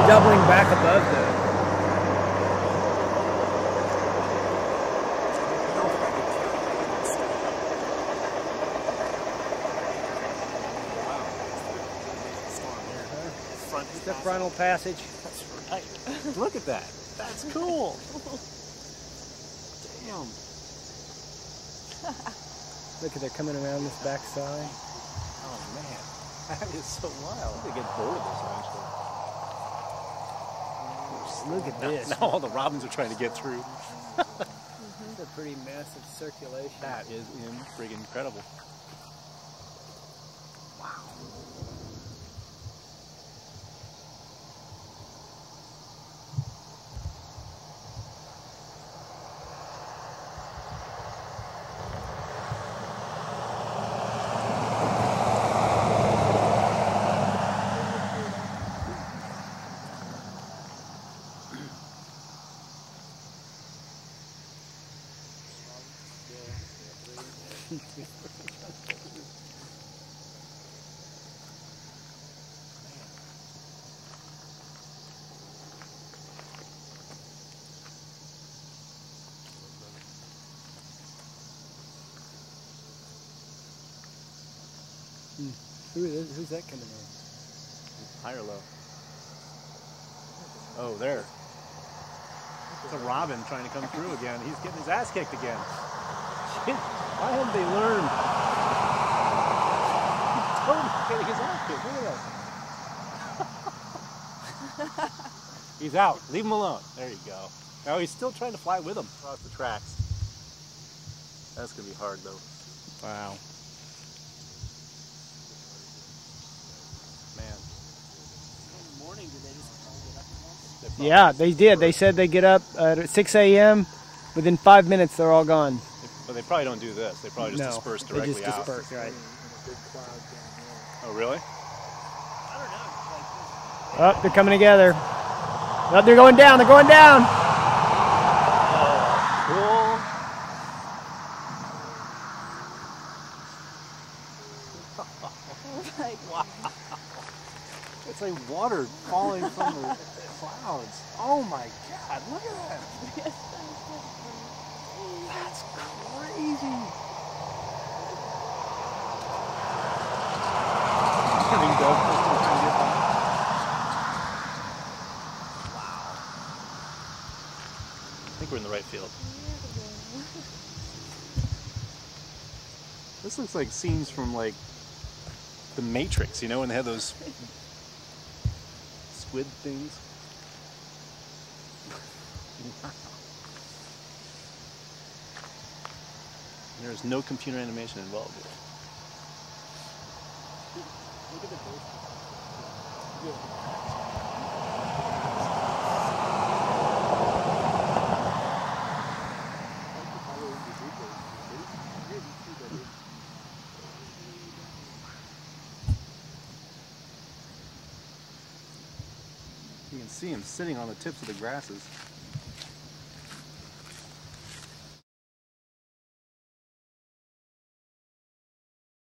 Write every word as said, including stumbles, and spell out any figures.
doubling back above though. The frontal passage. That's right. Look at that. That's cool. Damn. Look at they're coming around this back side. Oh man, that is so wild. They get bored of this eventually. Look at this. Now, now all the robins are trying to get through. It's a pretty massive circulation. That is in friggin' incredible. Wow. Hmm. Who is, who's that coming in? High or low? Oh, there. It's a robin trying to come through again. He's getting his ass kicked again. Shit. Why haven't they learned? He's totally getting his ass kicked. Look at that. He's out. Leave him alone. There you go. Now he's still trying to fly with him across the tracks. That's going to be hard though. Wow. Man. Morning, did they just get up again? Yeah, they did. They said they get up at six A M Within five minutes, they're all gone. But they probably don't do this. They probably just no, disperse directly they just out. disperse, right. Oh, really? I don't know. Oh, they're coming together. Oh, they're going down. They're going down. Cool. Like, wow. It's like water falling from the clouds. Oh my God, look at that. That's crazy. Turning dolphins to try to get by. Wow. I think we're in the right field. This looks like scenes from like The Matrix, you know, when they had those squid things. Wow. There is no computer animation involved here. look at the bird. You can see him sitting on the tips of the grasses.